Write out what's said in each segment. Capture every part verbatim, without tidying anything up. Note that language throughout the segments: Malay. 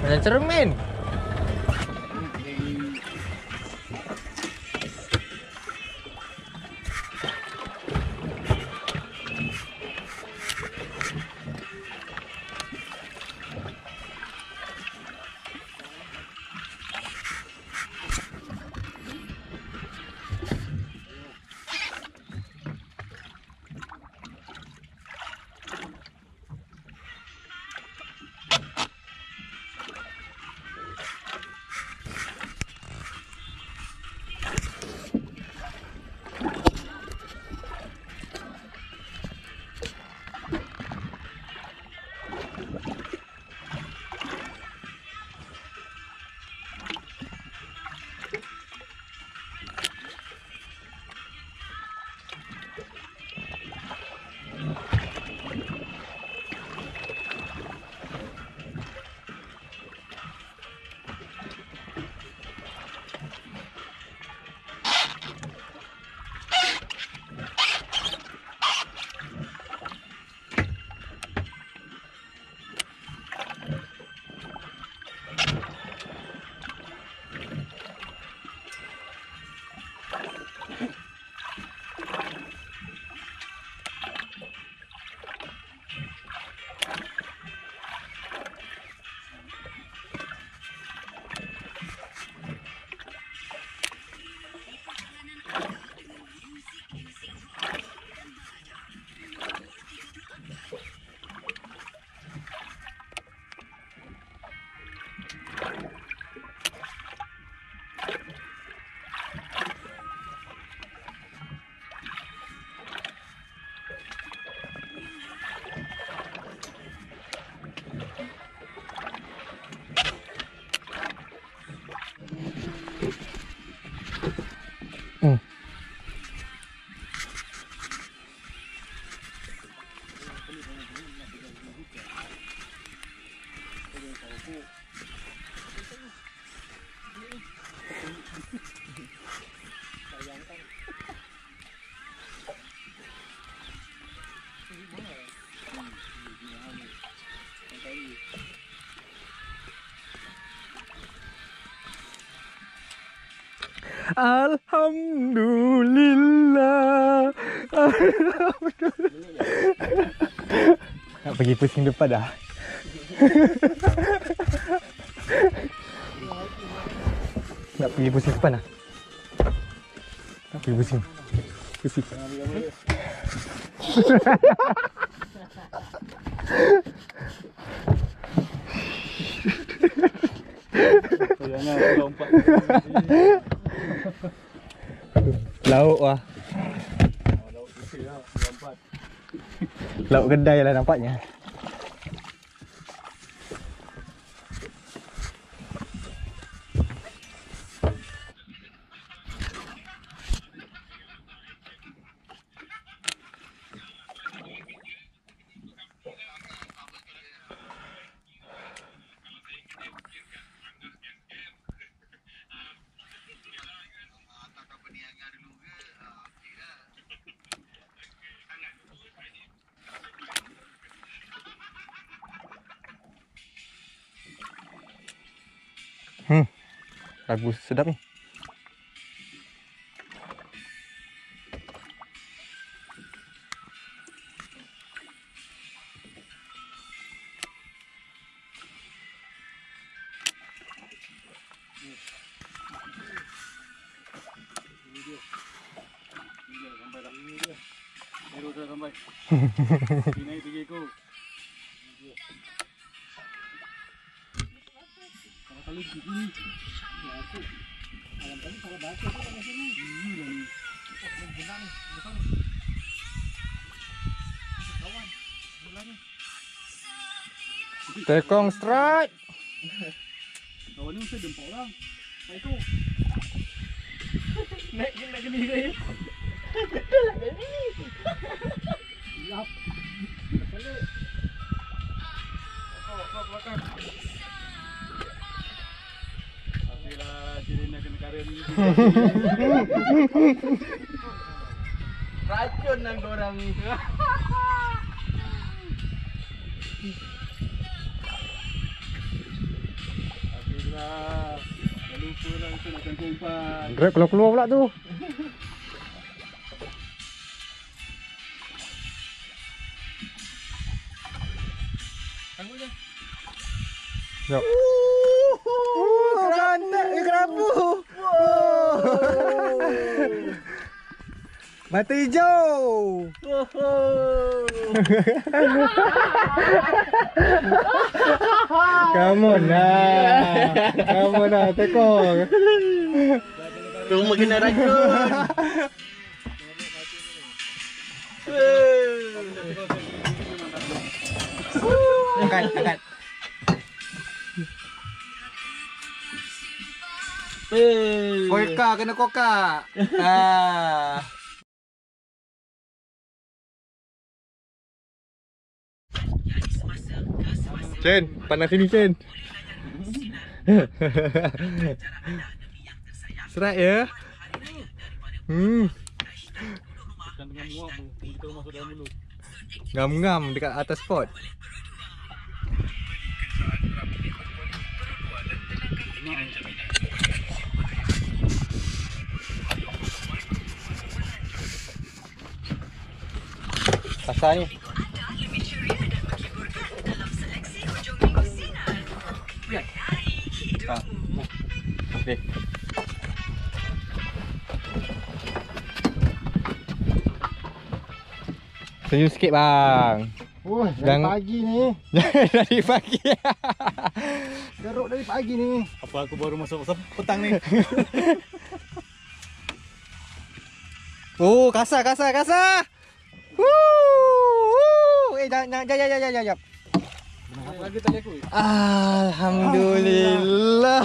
Ada cermin. Hmm. Alhamdulillah. Alhamdulillah. Nak pergi pusing depan dah. Nak pergi pusing depan dah. Nak pergi pusing. Pusing. Jangan lompat. Lauk lah. Lauk kecil lah, lompat. Lauk kedai lah nampaknya. Hmm, lagu sedap ni. Hero dah sampai. Ini tiga ekor. Kalau kali gini, ya aku. Malam tadi kalau baca tu kat sini. Ini lah ni. Oh, benar ni. Besar ni. Kawan. Bola ni. Tekong strike. Kawan ni mesti jempol orang. Baik tu. Naik ke nak gini saya. Betul lah gini. Siap. Balik. Kau kau belakang. Pastilah ciri nak kena karen ni. Racun nang korang ni. lah. Dah lupa lah kita nak campur umpan. Grab keluar-keluar pula tu. Tangguh je. Jom. Berantak ke kerapu. Mata hijau. Come on lah. Come on lah, tekor. Rumah kena racun. Angkat, angkat. Koka, kena koka. Ah. Chen, pandang sini Chen. Serat ya. Hmm. Dengan muak tu, kita masuk dalam mulut. Ngam-ngam dekat atas pot. Kasar ni. Ha. Okey. Senyum sikit bang. Oh, dari Jangan- pagi ni. Dari pagi. Garuk dari pagi ni. Apa aku baru masuk petang ni? Oh, kasar kasar kasar. Woo! Eh, jangan jangan jangan jangan jangan. Apa lagi tadi aku? Alhamdulillah.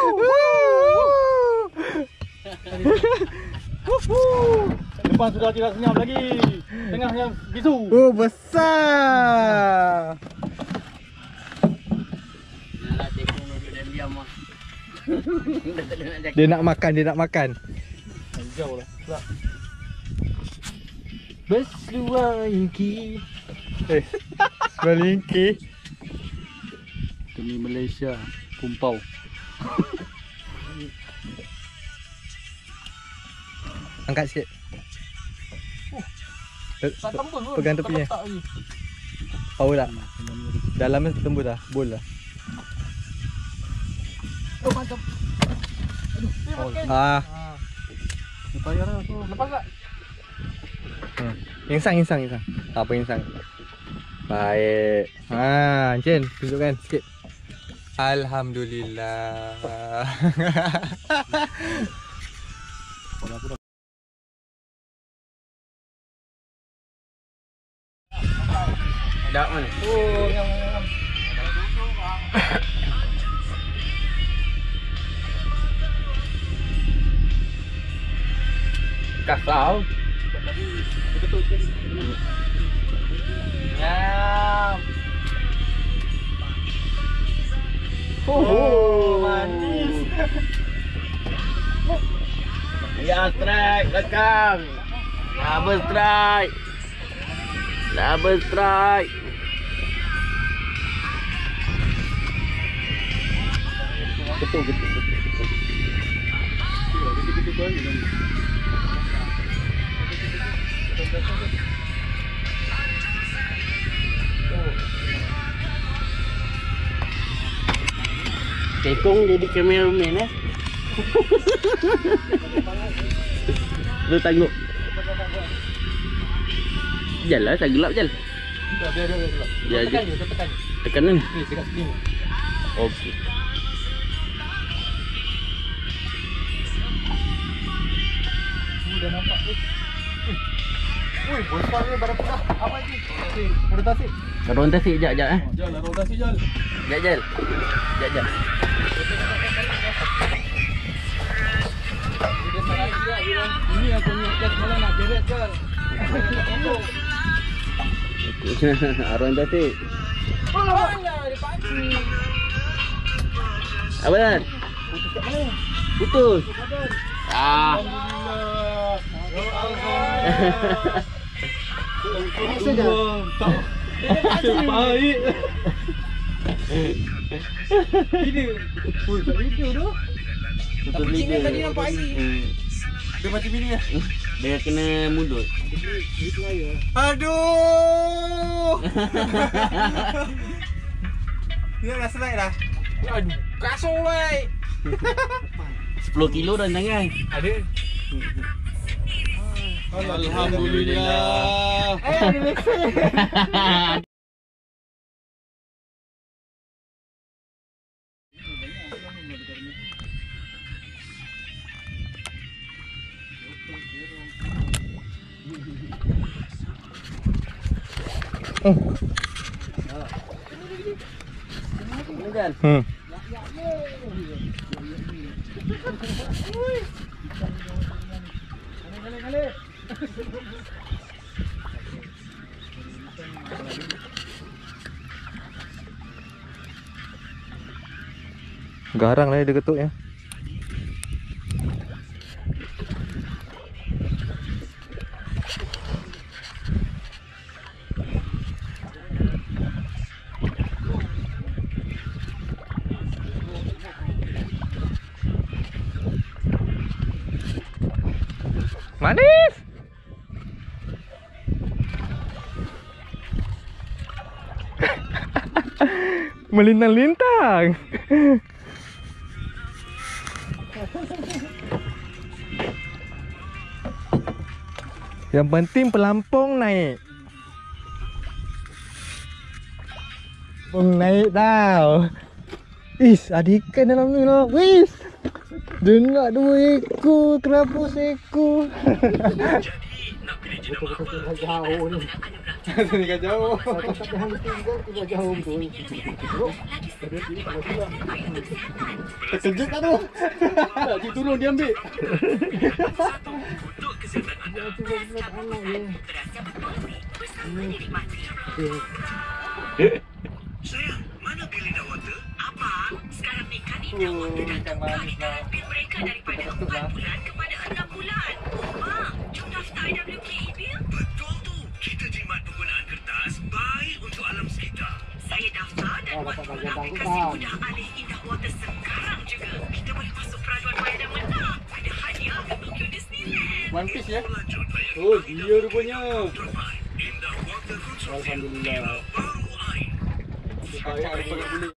Depan sudah tidak senyap lagi. Tengah yang bisu. Oh, besar. Yalah, tekong duduk dan diam ah. Dia nak makan, dia nak makan. Jauh lah. Pula. Berseluar ingki. Eh, sebalingki. Demi Malaysia, kumpau. Angkat sikit. Eh, Tak tembus pun. pegang tepinya. Tak lagi. Power tak? Dalamnya tembus dah, bol lah. Oh, mantap. Aduh, dia makan. Ah, Ah. Payah lah tu. Lepas tak? hmm. Insang, insang, insang. Tak apa insang. Baik. Ha, Encen, tunjukkan sikit. Alhamdulillah. Kalau aku dah Dah mana? oh, ngam ngam. Kasau. Betul betul. Nyam. Oh, manis. Ya, strike belakang. Double strike. Double strike. Betul betul betul. Betul betul betul. Tekong jadi cameraman eh. Lu tengok. Jalan tak gelap jal. Dah dah dah dah. Ya, Tekan je, tekan. Tekanan. Ni dekat sini. Okey. Dah nampak tu. Ui, besar ni barang putah. Apa ni? Rotasi. Rotasi jap jap eh. Jal, rotasi jal. Jap jal. Jap jap. Dia salah dia dia. Ini aku ni gas malah nak beret jal. Rotasi. Oh, lah dia pagi. Apa dah? Putus kat mana? Putus. Ah. Alhamdulillah. Alhamdulillah. Saja. Tak. Baik. Video. Ui, tak video tu. Tutup Tapi lidah. Cina tadi nampak air. Hmm. Dia macam ini lah. Dia kena mulut. Itu air. Aduh. Dia dah slide dah. Aduh, kasar wei. sepuluh kilo dalam tangan. Ada. Alhamdulillah. Eh, ada lekser. Ini kan? Hmm. Kali-kali. Garang lah dia ketuknya. Manis. Melintang-lintang. Yang penting pelampung naik. Pelampung naik tau. Is, ada ikan dalam ni lah. Wis. Dengar dua ekor, kenapa seekor? Betul-betul jauh ni. Tinggal jauh. Tapi hang tinggal tinggal jauh betul. Terkejut tak tu? Tak, cik turun dia ambil. Dia cuba buat anak dia. Sayang, mana bil indah water? Abang, sekarang ni kan indah water dah tukar edaran bil mereka daripada empat bulan kepada enam bulan. Mak, jom daftar I W K E bil. Betul tu. Kita jimat penggunaan kertas baik untuk alam sekitar. Saya daftar dan Oh, buat dapat turun bagi aplikasi bang. mudah alih indah water sekarang juga. Kita boleh masuk peraduan maya dan menang. Ada hadiah ke Tokyo Disneyland. One piece ya. Lanjut bayar. Oh, dia rupanya. Terbaik. Indah water konsorsium. Alhamdulillah. Baru air. Ayah ada pegang beli.